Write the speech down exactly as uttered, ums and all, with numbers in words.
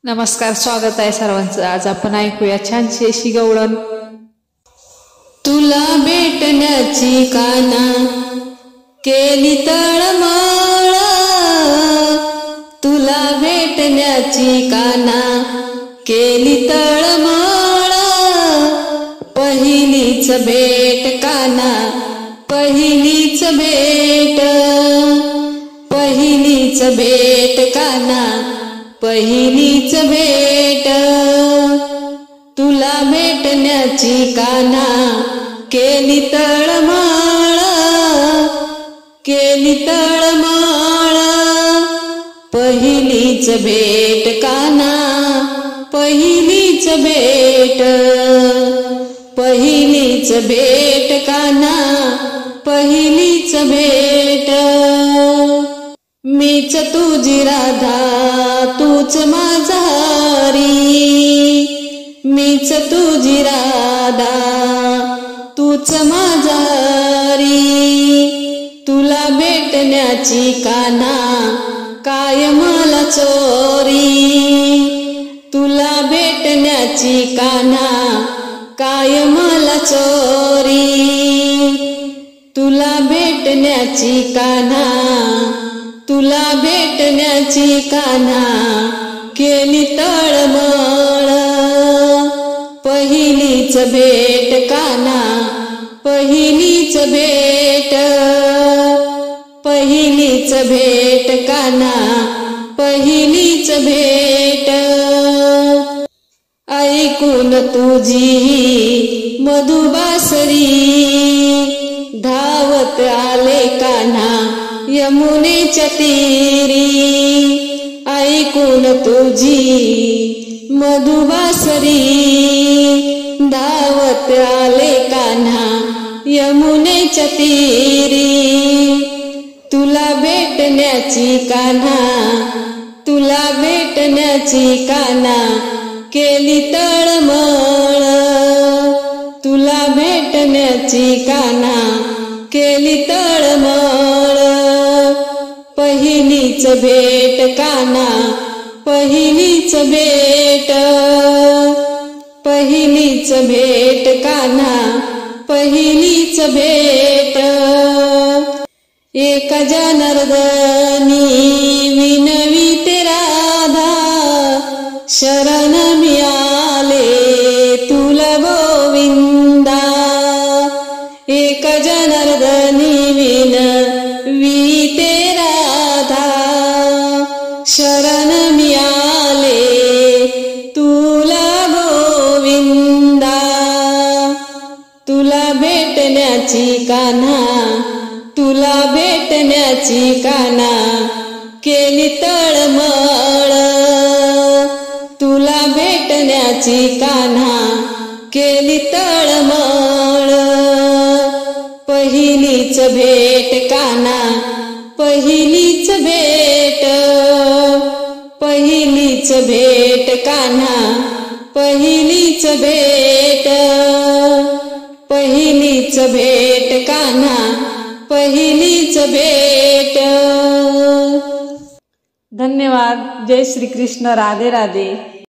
नमस्कार, स्वागत आहे सर्वांचं। आज आपण ऐकूया छानशी अशी गवळण। तुला भेटण्याची काना केली तळमळ, तुला भेटण्याची काना केली तळमळ। पहिलीच भेट काना, पहिलीच भेट, पहिलीच भेट काना, पहिलीच भेट। तुला भेटण्याची काना केली तळमळ, केली तळमळ। पहिलीच भेट काना, पहिलीच भेट, पहिलीच भेट काना, पहिलीच भेट। मीच तुझी राधा, तूच माझा हरी, मीच तुझी राधा, तूच माझा हरी। तुला भेटण्याची काना काय मला चोरी, तुला भेटण्याची काना काय मला चोरी। तुला भेटण्याची काना, तुला भेटण्याची काना केली तळमळ। पहिलीच भेट काना, पहिलीच भेट, पहिलीच भेट काना, पहिलीच भेट। ऐकून तुझी मधुबासरी धावत आले कान्हा यमुनेच्या तीरी। ऐकून तुझी मधुबासरी धावत आले कान्हा यमुनेच्या तीरी। तुला भेटण्याची कान्हा, तुला भेटण्याची काना केली तळमळ। तुला भेटण्याची काना केली तळमळ। पहिलीच भेट काना, पहिलीच भेट, पहिलीच भेट काना, पहिलीच भेट। एक जनार्दनी विनविते राधा, शरण मी आले तुला गोविंदा। एक जनार्दनी विनविते राधा, शरण मी आले तुला गोविंदा। तुला भेटण्याची कान्हा, तुला भेटण्याची काना केली तळमळ। तुला भेटण्याची कान्हा केली तळमळ। पहिलीच भेट काना, पहिलीच भेट, पहिलीच भेट कान्हा, पहिलीच भेट, पहिलीच भेट कान्हा, पहिलीच भेट। धन्यवाद। जय श्री कृष्ण। राधे राधे।